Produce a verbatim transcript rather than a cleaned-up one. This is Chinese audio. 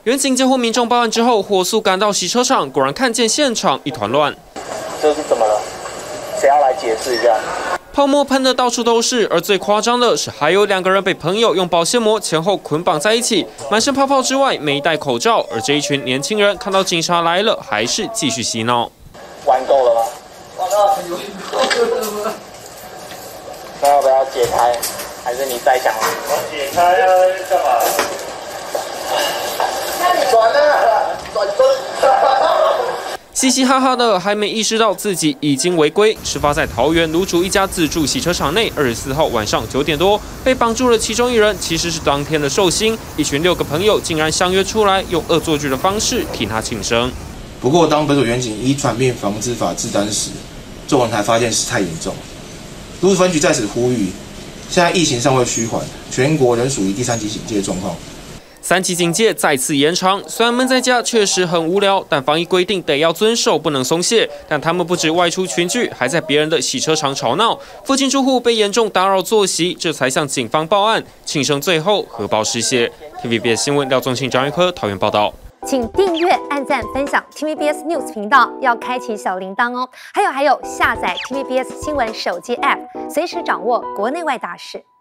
原警接获民众报案之后，火速赶到洗车场，果然看见现场一团乱。 这是怎么了？谁要来解释一下？ 泡沫喷得到处都是，而最夸张的是，还有两个人被朋友用保鲜膜前后捆绑在一起，满身泡泡之外没戴口罩。而这一群年轻人看到警察来了，还是继续嬉闹。 玩够了吗？玩到那要不要解开？还是你再想？我解开要干嘛？转啊，转转。 嘻嘻哈哈的，还没意识到自己已经违规。事发在桃园芦竹一家自助洗车场内，二十四号晚上九点多，被绑住了其中一人，其实是当天的寿星。一群六个朋友竟然相约出来，用恶作剧的方式替他庆生。 不过，当本所员警依传病防治法治单时，众人才发现事态严重。芦竹分局在此呼吁，现在疫情尚未趋缓，全国仍属于第三级警戒状况。 三级警戒再次延长，虽然闷在家确实很无聊，但防疫规定得要遵守，不能松懈。但他们不止外出群聚，还在别人的洗车场吵闹，附近住户被严重打扰作息，这才向警方报案。庆生最后荷包失血。T V B S 新闻廖宗庆、张玉科桃园报道。 请订阅、按赞、分享 T V B S News 频道，要开启小铃铛哦。还有还有，下载 T V B S 新闻手机 App， 随时掌握国内外大事。